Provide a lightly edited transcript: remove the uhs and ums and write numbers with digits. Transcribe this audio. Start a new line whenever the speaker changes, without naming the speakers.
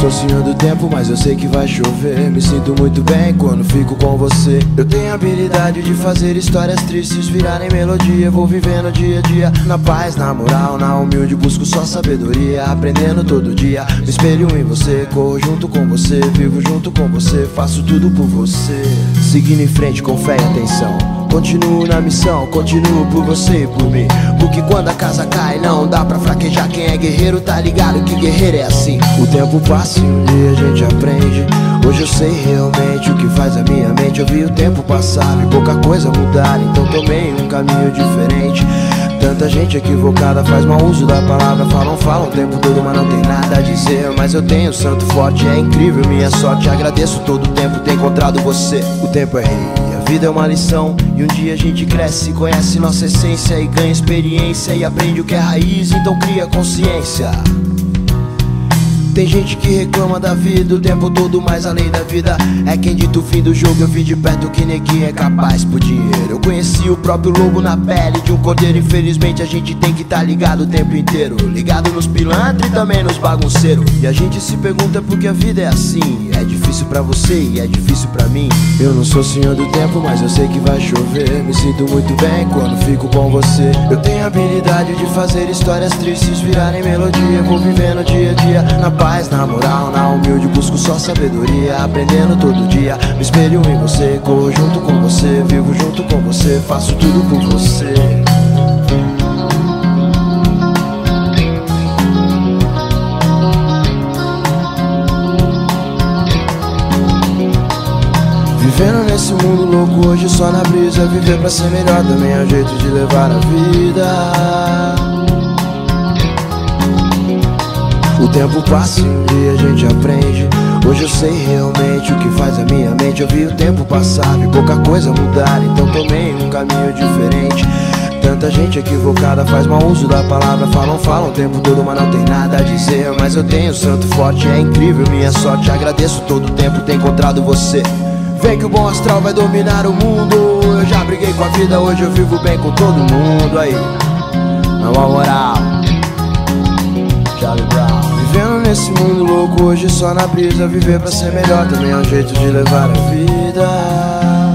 sou senhor do tempo, mas eu sei que vai chover. Me sinto muito bem quando fico com você. Eu tenho a habilidade de fazer histórias tristes virarem melodia. Vou vivendo dia a dia, na paz, na moral, na humilde. Busco só sabedoria, aprendendo todo dia. Me espelho em você, corro junto com você, vivo junto com você, faço tudo por você. Seguindo em frente com fé e atenção, continuo na missão, continuo por você e por mim. Porque quando a casa cai não dá pra fraquejar. Quem é guerreiro tá ligado que guerreiro é assim. O tempo passa e um dia a gente aprende. Hoje eu sei realmente o que faz a minha mente. Eu vi o tempo passar e pouca coisa mudar, então tomei um caminho diferente. Tanta gente equivocada faz mau uso da palavra. Falam o tempo todo, mas não tem nada a dizer. Mas eu tenho santo forte, é incrível minha sorte. Agradeço todo o tempo ter encontrado você. O tempo é rei, a vida é uma lição. E um dia a gente cresce, conhece nossa essência e ganha experiência e aprende o que é raiz, então cria consciência. Tem gente que reclama da vida o tempo todo, mas além da vida é quem dita o fim do jogo. Eu vi de perto que neguinho é capaz por dinheiro. Eu conheci o próprio lobo na pele de um cordeiro. Infelizmente a gente tem que tá ligado o tempo inteiro, ligado nos pilantras e também nos bagunceiros. E a gente se pergunta por que a vida é assim. É difícil pra você e é difícil pra mim. Eu não sou senhor do tempo, mas eu sei que vai chover. Me sinto muito bem quando fico com você. Eu tenho a habilidade de fazer histórias tristes virarem melodia. Vou vivendo dia a dia, na paz, na moral, na humilde. Busco só sabedoria, aprendendo todo dia. Me espelho em você, corro junto com você, vivo junto com você, faço tudo por você. Vivendo nesse mundo louco hoje só na brisa. Viver pra ser melhor também é um jeito de levar a vida. O tempo passa e um dia a gente aprende. Hoje eu sei realmente o que faz a minha mente. Eu vi o tempo passar e pouca coisa mudar, então tomei um caminho diferente. Tanta gente equivocada faz mau uso da palavra. Falam o tempo todo, mas não tem nada a dizer. Mas eu tenho santo forte, é incrível minha sorte. Agradeço todo o tempo ter encontrado você. Vem que o bom astral vai dominar o mundo. Eu já briguei com a vida, hoje eu vivo bem com todo mundo. Aí, na moral, Charlie Brown. Vivendo nesse mundo louco hoje só na brisa. Viver pra ser melhor também é um jeito de levar a vida.